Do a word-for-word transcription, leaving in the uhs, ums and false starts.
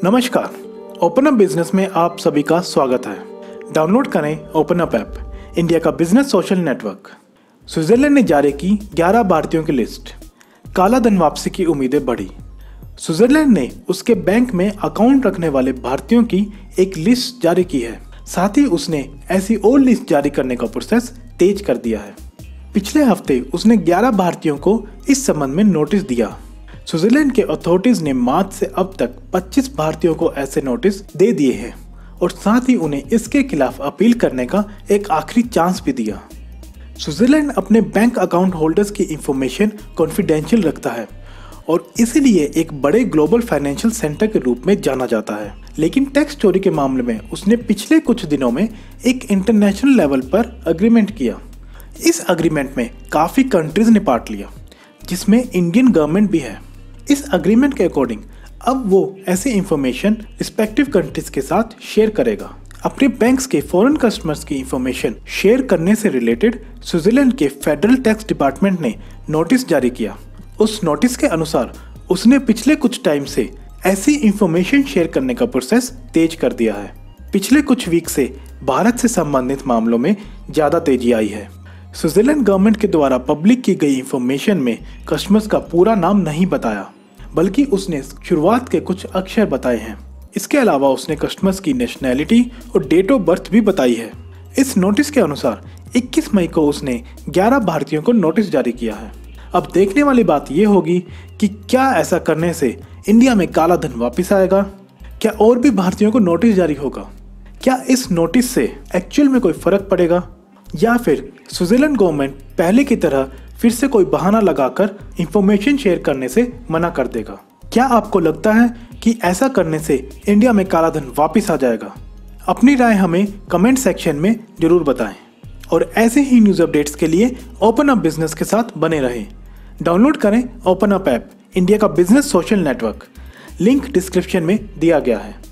नमस्कार, open up business में आप सभी का स्वागत है। डाउनलोड करें ओपन अप ऐप, इंडिया का बिजनेस सोशल नेटवर्क। स्विट्जरलैंड ने जारी की ग्यारह भारतीयों की लिस्ट। काला धन वापसी की उम्मीदें बढ़ी। स्विट्जरलैंड ने उसके बैंक में अकाउंट रखने वाले भारतीयों की एक लिस्ट जारी की है। साथ ही उसने ऐसी और लिस्ट जारी करने का प्रोसेस तेज कर दिया है। पिछले हफ्ते उसने ग्यारह भारतीयों को इस संबंध में नोटिस दिया। स्विट्जरलैंड के अथॉरिटीज ने मार्च से अब तक पच्चीस भारतीयों को ऐसे नोटिस दे दिए हैं और साथ ही उन्हें इसके खिलाफ अपील करने का एक आखिरी चांस भी दिया। स्विट्जरलैंड अपने बैंक अकाउंट होल्डर्स की इंफॉर्मेशन कॉन्फिडेंशियल रखता है और इसीलिए एक बड़े ग्लोबल फाइनेंशियल सेंटर के रूप में जाना जाता है। लेकिन टैक्स चोरी के मामले में उसने पिछले कुछ दिनों में एक इंटरनेशनल लेवल पर अग्रीमेंट किया। इस अग्रीमेंट में काफी कंट्रीज ने पार्ट लिया, जिसमें इंडियन गवर्नमेंट भी है। इस अग्रीमेंट के अकॉर्डिंग अब वो ऐसे इंफॉर्मेशन रिस्पेक्टिव कंट्रीज के साथ शेयर करेगा। अपने बैंक्स के फॉरेन कस्टमर्स की इंफॉर्मेशन शेयर करने से रिलेटेड स्विट्जरलैंड के फेडरल टैक्स डिपार्टमेंट ने नोटिस जारी किया। उस नोटिस के अनुसार उसने पिछले कुछ टाइम से ऐसी इंफॉर्मेशन शेयर करने का प्रोसेस तेज कर दिया है। पिछले कुछ वीक से भारत से संबंधित मामलों में ज्यादा तेजी आई है। स्विट्जरलैंड गवर्नमेंट के द्वारा पब्लिक की गई इंफॉर्मेशन में कस्टमर्स का पूरा नाम नहीं बताया, बल्कि उसने शुरुआत के कुछ अक्षर बताए हैं। इसके अलावा उसने कस्टमर्स की नेशनैलिटी और डेट ऑफ बर्थ भी बताई है। इस नोटिस के अनुसार इक्कीस मई को उसने ग्यारह भारतीयों को नोटिस जारी किया है। अब देखने वाली बात यह होगी कि क्या ऐसा करने से इंडिया में काला धन वापस आएगा? क्या और भी भारतीयों को नोटिस जारी होगा? क्या इस नोटिस से एक्चुअल में कोई फर्क पड़ेगा, या फिर स्विट्जरलैंड गवर्नमेंट पहले की तरह फिर से कोई बहाना लगाकर इंफॉर्मेशन शेयर करने से मना कर देगा? क्या आपको लगता है कि ऐसा करने से इंडिया में काला धन वापस आ जाएगा? अपनी राय हमें कमेंट सेक्शन में जरूर बताएं और ऐसे ही न्यूज़ अपडेट्स के लिए ओपन अप बिजनेस के साथ बने रहें। डाउनलोड करें ओपन अप ऐप, इंडिया का business social network. Link description में दिया गया है।